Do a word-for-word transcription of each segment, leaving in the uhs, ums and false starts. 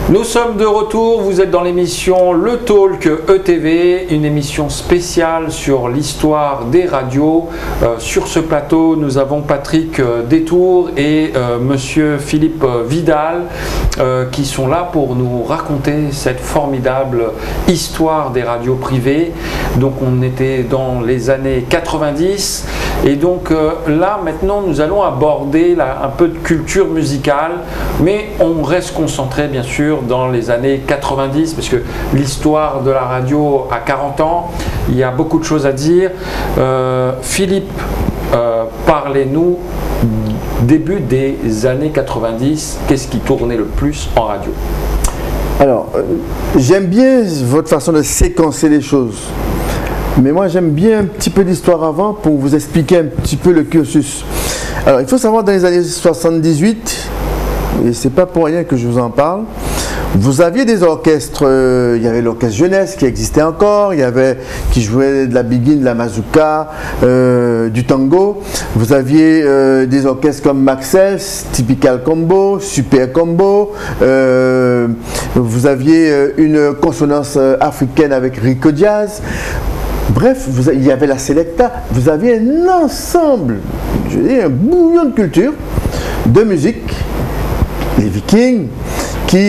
Nous sommes de retour, vous êtes dans l'émission Le Talk E T V, une émission spéciale sur l'histoire des radios. Euh, sur ce plateau, nous avons Patrick euh, Détour et euh, Monsieur Philippe Vidal euh, qui sont là pour nous raconter cette formidable histoire des radios privées. Donc on était dans les années quatre-vingt-dix et donc euh, là maintenant nous allons aborder là, un peu de culture musicale, mais on reste concentré bien sûr dans les années quatre-vingt-dix parce que l'histoire de la radio a quarante ans, il y a beaucoup de choses à dire. Euh, Philippe, euh, parlez-nous début des années quatre-vingt-dix, qu'est-ce qui tournait le plus en radio? Alors, euh, j'aime bien votre façon de séquencer les choses, mais moi j'aime bien un petit peu d'histoire avant pour vous expliquer un petit peu le cursus. Alors, il faut savoir dans les années soixante-dix-huit, et c'est pas pour rien que je vous en parle, vous aviez des orchestres, euh, il y avait l'orchestre jeunesse qui existait encore, il y avait qui jouait de la biguine, de la mazurka, euh, du tango. Vous aviez euh, des orchestres comme Maxels, Typical Combo, Super Combo. Euh, vous aviez euh, une consonance africaine avec Rico Jazz. Bref, vous, il y avait la Selecta. Vous aviez un ensemble, je veux dire, un bouillon de culture, de musique, les Vikings, qui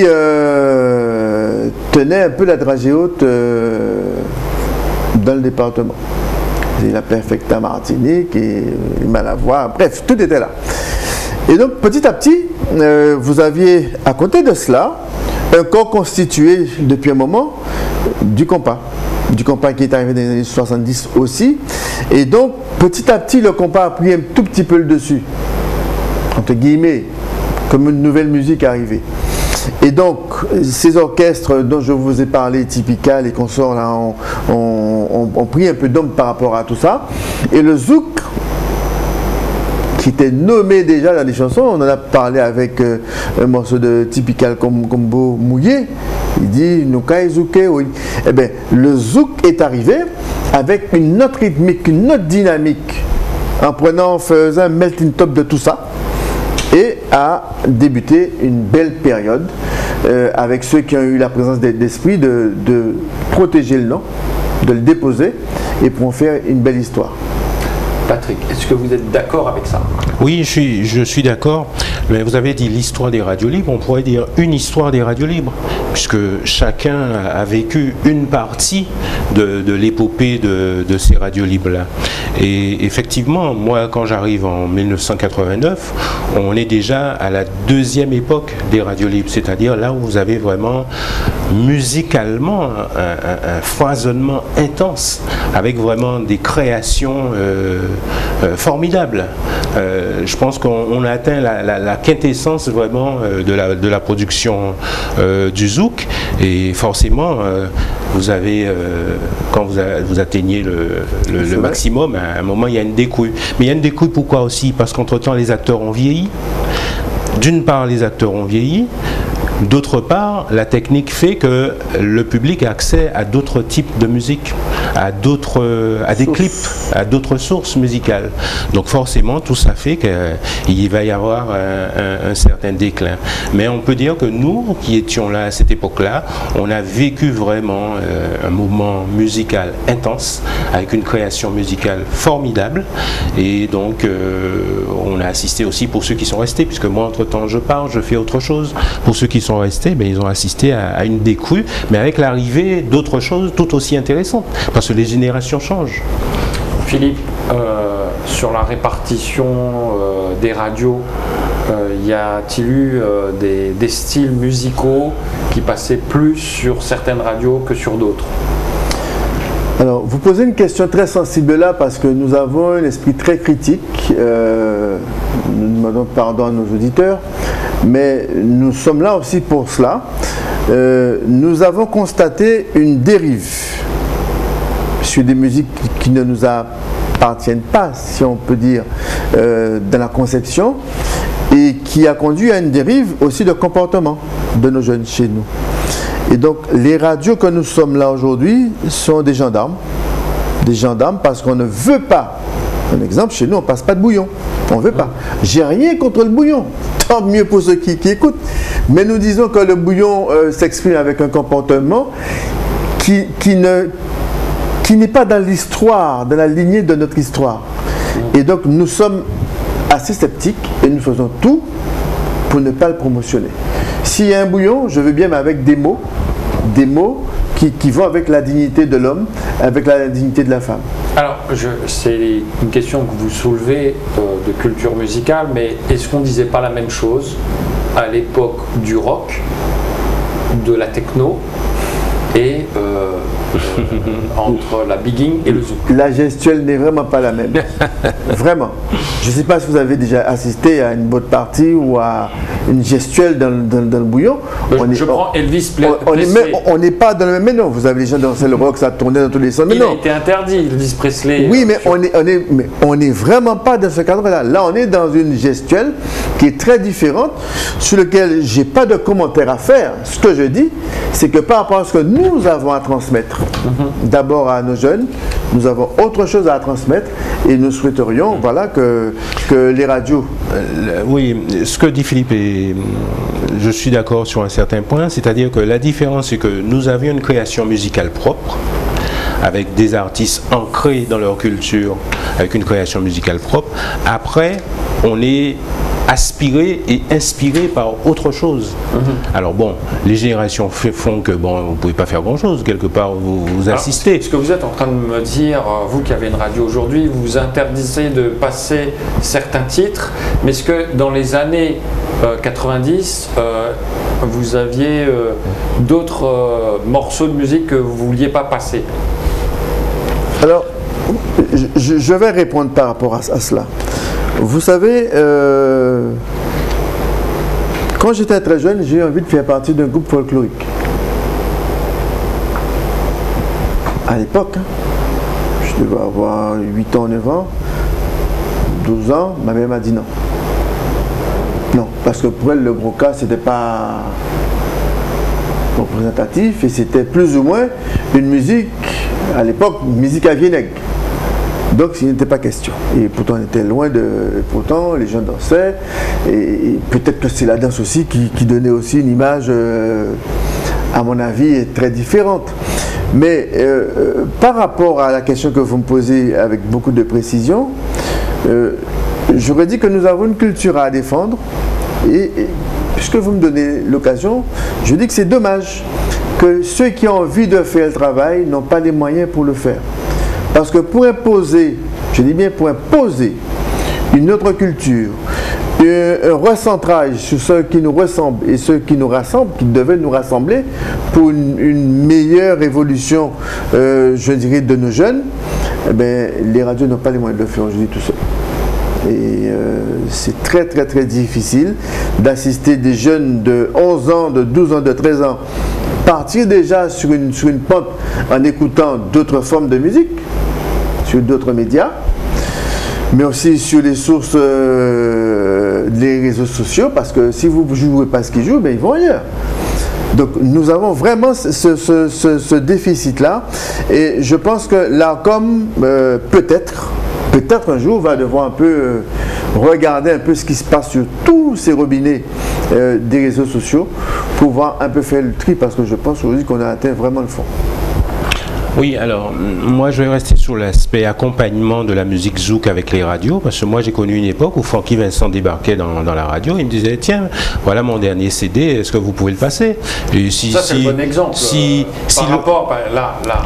euh, tenait un peu la dragée haute euh, dans le département. Et la Perfecta Martinique et les Malavoie, bref, tout était là. Et donc, petit à petit, euh, vous aviez, à côté de cela, un corps constitué depuis un moment du compas. Du compas qui est arrivé dans les années soixante-dix aussi. Et donc, petit à petit, le compas a pris un tout petit peu le dessus, entre guillemets, comme une nouvelle musique arrivée. Et donc, ces orchestres dont je vous ai parlé, Typical et consorts, là, ont, ont, ont pris un peu d'homme par rapport à tout ça. Et le zouk, qui était nommé déjà dans les chansons, on en a parlé avec euh, un morceau de Typical Combo mouillé, il dit « Noukai zouké », oui. Eh bien, le zouk est arrivé avec une note rythmique, une note dynamique, en prenant, en faisant un melting top de tout ça, et a débuté une belle période euh, avec ceux qui ont eu la présence d'esprit de, de protéger le nom, de le déposer et pour en faire une belle histoire. Patrick, est-ce que vous êtes d'accord avec ça? Oui, je suis, je suis d'accord. Mais vous avez dit l'histoire des radios libres, on pourrait dire une histoire des radios libres, puisque chacun a vécu une partie de, de l'épopée de, de ces radios libres-là. Et effectivement, moi, quand j'arrive en mille neuf cent quatre-vingt-neuf, on est déjà à la deuxième époque des radios libres, c'est-à-dire là où vous avez vraiment musicalement un, un, un foisonnement intense, avec vraiment des créations euh, euh, formidables. Euh, je pense qu'on a atteint la, la, la quintessence vraiment euh, de, la, de la production euh, du zouk, et forcément euh, vous avez, euh, quand vous, a, vous atteignez le, le, le maximum, à un moment il y a une découille. Mais il y a une découille pourquoi aussi? Parce qu'entre temps les acteurs ont vieilli. D'une part les acteurs ont vieilli, d'autre part la technique fait que le public a accès à d'autres types de musique, à d'autres, à des Source. clips, à d'autres sources musicales. Donc forcément tout ça fait qu'il va y avoir un, un, un certain déclin. Mais on peut dire que nous qui étions là à cette époque-là, on a vécu vraiment euh, un mouvement musical intense, avec une création musicale formidable, et donc euh, on a assisté aussi, pour ceux qui sont restés, puisque moi entre temps je pars, je fais autre chose, pour ceux qui sont restés, ben, ils ont assisté à, à une décrue, mais avec l'arrivée d'autres choses tout aussi intéressantes, parce que les générations changent. Philippe, euh, sur la répartition euh, des radios, euh, y a-t-il eu euh, des, des styles musicaux qui passaient plus sur certaines radios que sur d'autres? Alors, vous posez une question très sensible là parce que nous avons un esprit très critique. Euh, nous demandons pardon à nos auditeurs, mais nous sommes là aussi pour cela. Euh, nous avons constaté une dérive sur des musiques qui ne nous appartiennent pas, si on peut dire, euh, dans la conception, et qui a conduit à une dérive aussi de comportement de nos jeunes chez nous. Et donc, les radios que nous sommes là aujourd'hui sont des gendarmes. Des gendarmes parce qu'on ne veut pas Un exemple, chez nous, on ne passe pas de bouillon. On ne veut pas. J'ai rien contre le bouillon. Tant mieux pour ceux qui, qui écoutent. Mais nous disons que le bouillon euh, s'exprime avec un comportement qui, qui ne, qui n'est pas dans l'histoire, dans la lignée de notre histoire. Et donc, nous sommes assez sceptiques et nous faisons tout pour ne pas le promotionner. S'il y a un bouillon, je veux bien, mais avec des mots, des mots qui, qui vont avec la dignité de l'homme, avec la dignité de la femme. Alors, c'est une question que vous soulevez euh, de culture musicale, mais est-ce qu'on ne disait pas la même chose à l'époque du rock, de la techno et euh, euh, entre la bigging et le zouk? La gestuelle n'est vraiment pas la même. Vraiment. Je ne sais pas si vous avez déjà assisté à une boat party ou à une gestuelle dans, dans, dans le bouillon. Je, on est, je prends Elvis Presley. On n'est pas dans le même. Mais non, vous avez déjà dansé le rock, ça tournait dans tous les sens. Il non. a été interdit, Elvis Presley. Oui, mais on n'est on est, mais on est vraiment pas dans ce cadre-là. Là, on est dans une gestuelle qui est très différente, sur laquelle je n'ai pas de commentaire à faire. Ce que je dis, c'est que par rapport à ce que nous avons à transmettre, mm-hmm. d'abord à nos jeunes, nous avons autre chose à transmettre et nous souhaiterions mm-hmm. voilà, que, que les radios... Euh, oui, ce que dit Philippe, et je suis d'accord sur un certain point, c'est-à-dire que la différence, c'est que nous avions une création musicale propre, avec des artistes ancrés dans leur culture, avec une création musicale propre. Après, on est aspiré et inspiré par autre chose. Mm-hmm. Alors bon, les générations font que bon, vous ne pouvez pas faire grand-chose, quelque part, vous, vous assistez. Alors, ce que vous êtes en train de me dire, vous qui avez une radio aujourd'hui, vous vous interdisez de passer certains titres, mais est-ce que dans les années euh, quatre-vingt-dix, euh, vous aviez euh, d'autres euh, morceaux de musique que vous ne vouliez pas passer? Alors, je, je vais répondre par rapport à, à cela. Vous savez, euh, quand j'étais très jeune, j'ai eu envie de faire partie d'un groupe folklorique. À l'époque, hein, je devais avoir huit ans, neuf ans, douze ans, ma mère m'a dit non. Non, parce que pour elle, le gros cas, c'était pas représentatif et c'était plus ou moins une musique, à l'époque, musique à Viennegue. Donc il n'était pas question. Et pourtant on était loin de... Pourtant les gens dansaient. Et, et peut-être que c'est la danse aussi qui, qui donnait aussi une image, euh, à mon avis, très différente. Mais euh, euh, par rapport à la question que vous me posez avec beaucoup de précision, euh, j'aurais dit que nous avons une culture à défendre. Et, et puisque vous me donnez l'occasion, je dis que c'est dommage que ceux qui ont envie de faire le travail n'ont pas les moyens pour le faire. Parce que pour imposer, je dis bien pour imposer une autre culture, un recentrage sur ceux qui nous ressemblent et ceux qui nous rassemblent, qui devaient nous rassembler pour une, une meilleure évolution, euh, je dirais, de nos jeunes, eh bien, les radios n'ont pas les moyens de le faire aujourd'hui tout seul. Et euh, c'est très très très difficile d'assister des jeunes de onze ans, de douze ans, de treize ans, partir déjà sur une, sur une pente en écoutant d'autres formes de musique, sur d'autres médias, mais aussi sur les sources, euh, les réseaux sociaux, parce que si vous ne jouez pas ce qu'ils jouent, ben ils vont ailleurs. Donc nous avons vraiment ce, ce, ce, ce déficit-là, et je pense que l'ARCOM, euh, peut-être, peut-être un jour, va devoir un peu euh, regarder un peu ce qui se passe sur tous ces robinets euh, des réseaux sociaux, pour pouvoir un peu faire le tri, parce que je pense aujourd'hui qu'on a atteint vraiment le fond. Oui, alors, moi je vais rester sur l'aspect accompagnement de la musique zouk avec les radios, parce que moi j'ai connu une époque où Francky Vincent débarquait dans, dans la radio, il me disait, tiens, voilà mon dernier C D, est-ce que vous pouvez le passer? Et si, Ça c'est si, le bon exemple. Si, euh, si par le... rapport, là, là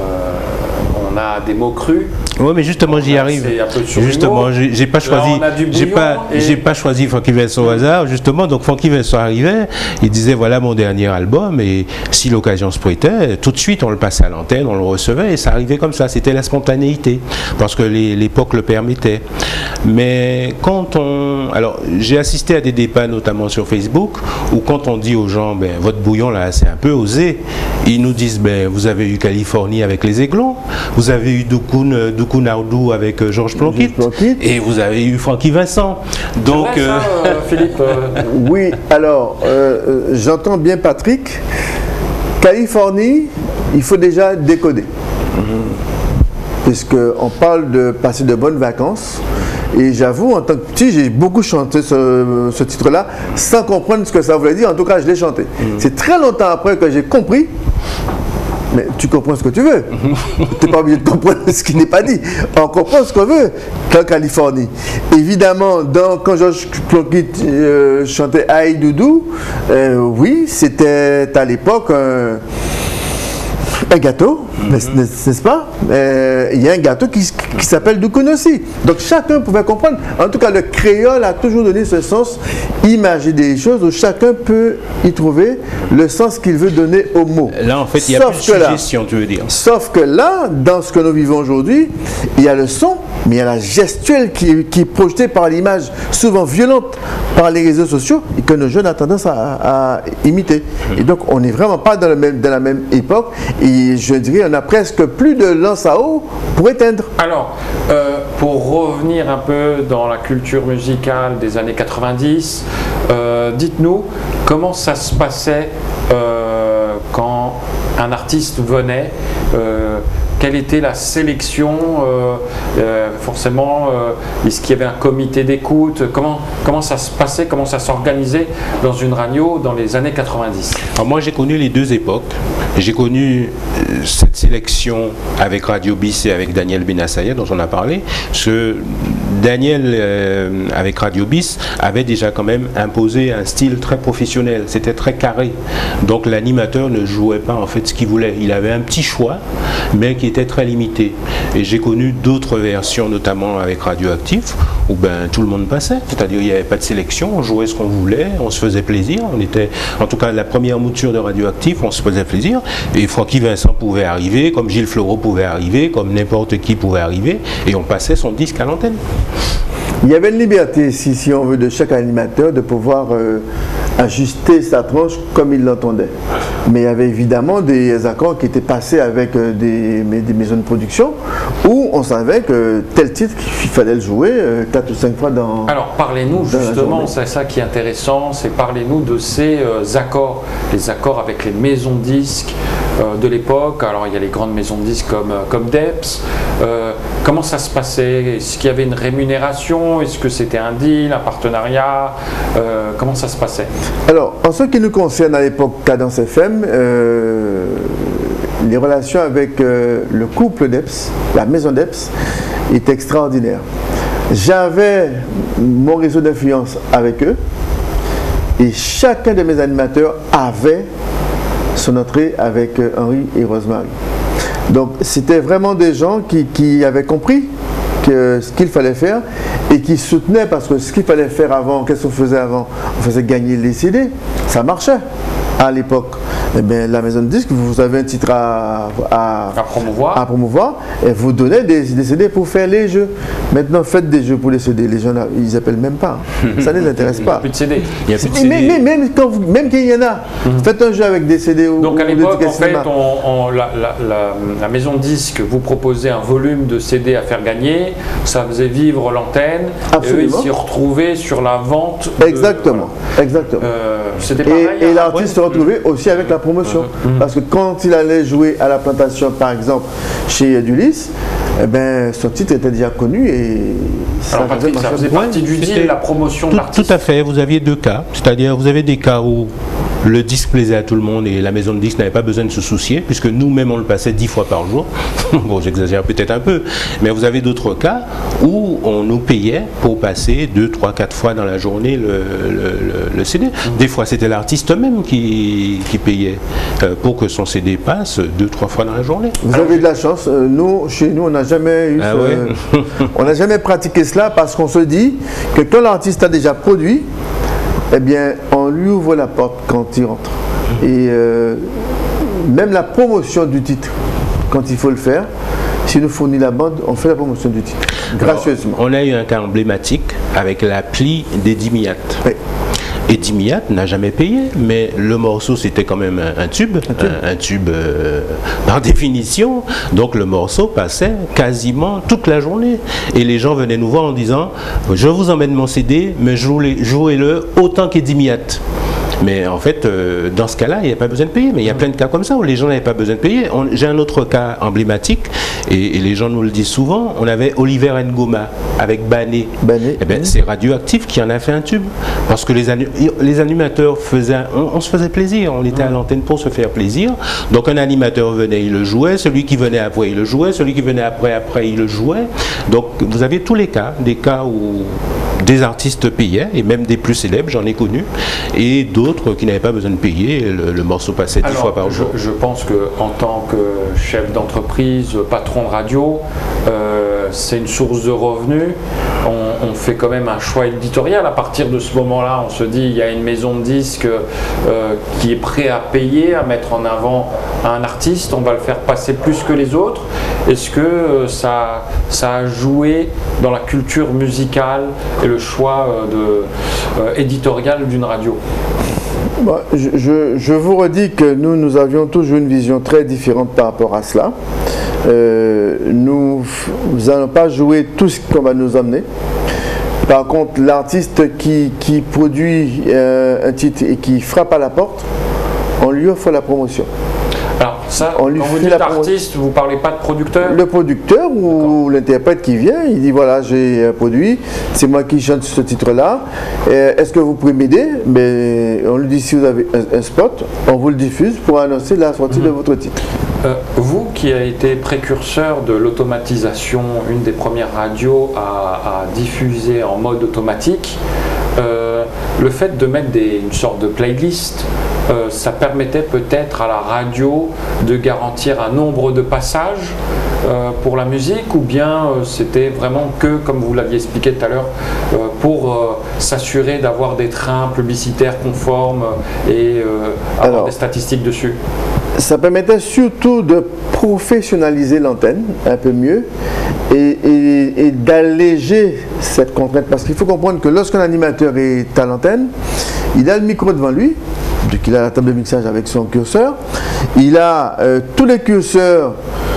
euh, on a des mots crus. Oui, mais justement, j'y arrive. Justement, j'ai pas choisi, j'ai pas, et... j'ai pas choisi Francky Vincent au hasard. Justement, donc Francky Vincent arrivait, il disait voilà mon dernier album, et si l'occasion se prêtait, tout de suite on le passait à l'antenne, on le recevait, et ça arrivait comme ça. C'était la spontanéité, parce que l'époque le permettait. Mais quand on, alors j'ai assisté à des débats, notamment sur Facebook, où quand on dit aux gens, ben votre bouillon là, c'est un peu osé, ils nous disent ben vous avez eu Californie avec les Aiglons, vous avez eu Doukoun, Doukoun Ardou avec euh, Georges Plonquit, et vous avez eu Francky Vincent. Donc, vrai, ça, euh, Philippe. Euh... Oui, alors euh, j'entends bien Patrick. Californie, il faut déjà décoder. Mm-hmm. puisqu'on parle de passer de bonnes vacances. Et j'avoue, en tant que petit, j'ai beaucoup chanté ce, ce titre-là, sans comprendre ce que ça voulait dire. En tout cas, je l'ai chanté. Mmh. C'est très longtemps après que j'ai compris. Mais tu comprends ce que tu veux. Tu n'es pas obligé de comprendre ce qui n'est pas dit. On comprend ce qu'on veut qu'en Californie. Évidemment, dans, quand Georges Clooney euh, chantait Aïe Doudou, euh, oui, c'était à l'époque un, un gâteau, mm-hmm. n'est-ce pas? euh, Il y a un gâteau qui, qui s'appelle Doukonossi. Donc chacun pouvait comprendre. En tout cas, le créole a toujours donné ce sens imagé des choses où chacun peut y trouver le sens qu'il veut donner au mot. Là, en fait, il y a plus de suggestion, tu veux dire. Sauf que là, dans ce que nous vivons aujourd'hui, il y a le son, mais il y a la gestuelle qui, qui est projetée par l'image, souvent violente par les réseaux sociaux, et que nos jeunes ont tendance à, à imiter. Et donc, on n'est vraiment pas dans, le même, dans la même époque. Et je dirais, on a presque plus de lance à eau pour éteindre. Alors, euh, pour revenir un peu dans la culture musicale des années quatre-vingt-dix, euh, dites-nous comment ça se passait euh, quand un artiste venait, euh, quelle était la sélection, euh, euh, forcément, euh, est-ce qu'il y avait un comité d'écoute, comment, comment ça se passait, comment ça s'organisait dans une radio dans les années quatre-vingt-dix? Alors moi j'ai connu les deux époques, j'ai connu euh, cette sélection avec Radio Bis et avec Daniel Benassaya dont on a parlé, parce que Daniel euh, avec Radio Bis avait déjà quand même imposé un style très professionnel, c'était très carré, donc l'animateur ne jouait pas en fait ce qu'il voulait, il avait un petit choix, mais qui était très limité. Et j'ai connu d'autres versions, notamment avec Radioactif, où ben, tout le monde passait, c'est-à-dire il n'y avait pas de sélection, on jouait ce qu'on voulait, on se faisait plaisir, on était, en tout cas la première mouture de Radioactif, on se faisait plaisir, et Francky Vincent pouvait arriver, comme Gilles Fleureau pouvait arriver, comme n'importe qui pouvait arriver, et on passait son disque à l'antenne. Il y avait une liberté, si, si on veut, de chaque animateur de pouvoir euh, ajuster sa tranche comme il l'entendait. Mais il y avait évidemment des accords qui étaient passés avec euh, des, des maisons de production où on savait que tel titre, il fallait le jouer euh, quatre ou cinq fois dans. Alors parlez-nous justement, c'est ça qui est intéressant, c'est parlez-nous de ces euh, accords, les accords avec les maisons de disques euh, de l'époque. Alors il y a les grandes maisons de disques comme, euh, comme Depps. Euh, comment ça se passait? Est-ce qu'il y avait une rémunération? Est-ce que c'était un deal, un partenariat? euh, Comment ça se passait? Alors, en ce qui nous concerne à l'époque Cadence F M, euh, les relations avec euh, le couple Depps, la maison Depps, étaient extraordinaires. J'avais mon réseau d'influence avec eux et chacun de mes animateurs avait son entrée avec euh, Henri et Rosemary. Donc, c'était vraiment des gens qui, qui avaient compris que ce qu'il fallait faire et qui soutenaient, parce que ce qu'il fallait faire avant, qu'est-ce qu'on faisait avant? On faisait gagner les C D, ça marchait à l'époque. Eh bien, la maison de disques, vous avez un titre à, à, à, promouvoir. à promouvoir et vous donnez des, des C D pour faire les jeux. Maintenant, faites des jeux pour les C D. Les gens, ils n'appellent même pas. Ça ne les intéresse pas. Il n'y a plus de C D. Il y a plus de C D. Mais, mais, même quand vous, même qu'il y en a, mmh. faites un jeu avec des C D. Ou, donc à ou l'époque, en fait, on, on, la, la, la, la maison de disques vous proposait un volume de C D à faire gagner. Ça faisait vivre l'antenne. Absolument. Et eux, ils s'y retrouvaient sur la vente. De, exactement. Voilà. Exactement. Euh, C'était pareil. Et, et l'artiste se retrouvait mmh. aussi avec la promotion. Mmh. Parce que quand il allait jouer à la plantation, par exemple, chez Dulis, eh ben, son titre était déjà connu et ça, Alors, Patrick, ça faisait partie du deal, la promotion de l'artiste. Tout à fait, vous aviez deux cas, c'est-à-dire vous avez des cas où le disque plaisait à tout le monde et la maison de disque n'avait pas besoin de se soucier, puisque nous-mêmes on le passait dix fois par jour. Bon, j'exagère peut-être un peu, mais vous avez d'autres cas où on nous payait pour passer deux, trois, quatre fois dans la journée le, le, le, le C D. Des fois c'était l'artiste même qui, qui payait euh, pour que son C D passe deux, trois fois dans la journée. Vous avez de la chance, nous, chez nous on n'a jamais eu ah ce... ouais. on n'a jamais pratiqué cela parce qu'on se dit que quand l'artiste a déjà produit, eh bien, on lui ouvre la porte quand il rentre. Et euh, même la promotion du titre, quand il faut le faire, s'il nous fournit la bande, on fait la promotion du titre, gracieusement. Alors, on a eu un cas emblématique avec l'appli d'Eddie Miat. Oui. Eddie Miat n'a jamais payé, mais le morceau c'était quand même un, un tube, un tube, un, un tube euh, par définition. Donc le morceau passait quasiment toute la journée. Et les gens venaient nous voir en disant « Je vous emmène mon C D, mais jouez-le autant qu'Eddie Miat ». Mais en fait, euh, dans ce cas-là, il n'y a pas besoin de payer. Mais il y a plein de cas comme ça où les gens n'avaient pas besoin de payer. J'ai un autre cas emblématique, et, et les gens nous le disent souvent. On avait Oliver Ngoma avec Bané. Bané. Eh ben, c'est Radioactif qui en a fait un tube. Parce que les, anu les animateurs faisaient, on, on se faisait plaisir. On était à l'antenne pour se faire plaisir. Donc un animateur venait, il le jouait. Celui qui venait après, il le jouait. Celui qui venait après, après, il le jouait. Donc vous avez tous les cas, des cas où des artistes payaient, et même des plus célèbres, j'en ai connu, et d'autres qui n'avaient pas besoin de payer, le, le morceau passait dix fois par jour. Je, je pense qu'en tant que chef d'entreprise, patron de radio, euh, c'est une source de revenus. On, on fait quand même un choix éditorial. À partir de ce moment-là, on se dit il y a une maison de disques euh, qui est prête à payer, à mettre en avant un artiste, on va le faire passer plus que les autres. Est-ce que euh, ça, ça a joué dans la culture musicale et le choix euh, de, euh, éditorial d'une radio? Bon, je, je, je vous redis que nous, nous avions toujours une vision très différente par rapport à cela. Euh, nous n'allons pas jouer tout ce qu'on va nous emmener. Par contre, l'artiste qui, qui produit euh, un titre et qui frappe à la porte, on lui offre la promotion. Alors ça, on lui quand vous dites artiste, vous ne parlez pas de producteur? Le producteur ou l'interprète qui vient, il dit voilà, j'ai un produit, c'est moi qui chante ce titre-là, est-ce que vous pouvez m'aider? Mais on lui dit si vous avez un, un spot, on vous le diffuse pour annoncer la sortie mmh. de votre titre. Euh, vous qui avez été précurseur de l'automatisation, une des premières radios à, à diffuser en mode automatique, euh, le fait de mettre des, une sorte de playlist, euh, ça permettait peut-être à la radio de garantir un nombre de passages euh, pour la musique, ou bien euh, c'était vraiment que, comme vous l'aviez expliqué tout à l'heure, euh, pour euh, s'assurer d'avoir des trains publicitaires conformes et euh, avoir Alors, des statistiques dessus? Ça permettait surtout de professionnaliser l'antenne un peu mieux et, et, et d'alléger cette contrainte. Parce qu'il faut comprendre que lorsqu'un animateur est à l'antenne, il a le micro devant lui, donc il a la table de mixage avec son curseur, il a euh, tous les curseurs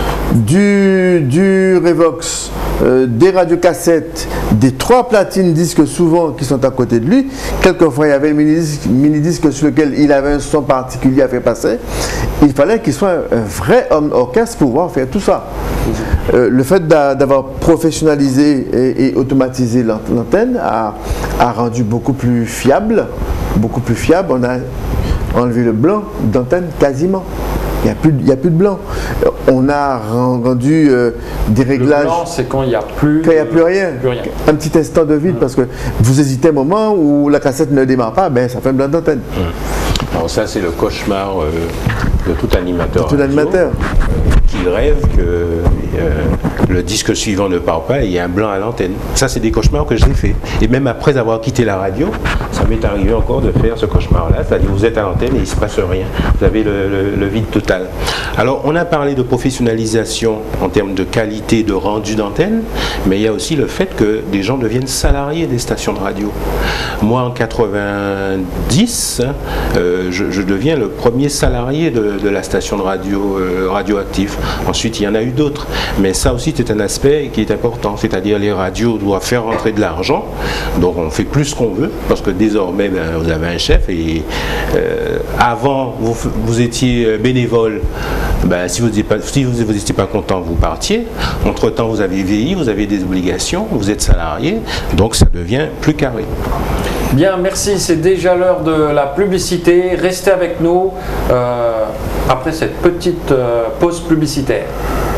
du, du Revox, euh, des radiocassettes, des trois platines disques souvent qui sont à côté de lui. Quelquefois il y avait un mini-disque mini sur lequel il avait un son particulier à faire passer. Il fallait qu'il soit un vrai homme orchestre pour pouvoir faire tout ça. Euh, le fait d'avoir professionnalisé et, et automatisé l'antenne a, a rendu beaucoup plus fiable, beaucoup plus fiable. On a enlevé le blanc d'antenne quasiment. Il n'y a, a plus de blanc. On a rendu euh, des réglages. Le blanc, c'est quand il n'y a plus. Quand il n'y a plus rien. plus rien. Un petit instant de vide, mmh. parce que vous hésitez un moment où la cassette ne démarre pas, ben ça fait un blanc d'antenne. Mmh. Alors ça, c'est le cauchemar euh, de tout animateur. De tout animateur. Euh, qui rêve que euh, le disque suivant ne part pas et il y a un blanc à l'antenne. Ça, c'est des cauchemars que j'ai fait. Et même après avoir quitté la radio, ça m'est arrivé encore de faire ce cauchemar-là. C'est-à-dire, vous êtes à l'antenne et il ne se passe rien. Vous avez le, le, le vide total. Alors, on a parlé de professionnalisation en termes de qualité de rendu d'antenne, mais il y a aussi le fait que des gens deviennent salariés des stations de radio. Moi, en quatre-vingt-dix, euh, je, je deviens le premier salarié de, de la station de radio euh, Radioactif. Ensuite, il y en a eu d'autres. Mais ça aussi, c'est un aspect qui est important. C'est-à-dire, les radios doivent faire rentrer de l'argent. Donc, on fait plus ce qu'on veut, parce que désormais, ben, vous avez un chef. Et euh, avant, vous, vous étiez bénévole. Ben, si vous n'étiez pas, si vous, vous étiez pas content, vous partiez. Entre-temps, vous avez vieilli, vous avez des obligations, vous êtes salarié. Donc, ça devient plus carré. Bien, merci. C'est déjà l'heure de la publicité. Restez avec nous euh, après cette petite euh, pause publicitaire.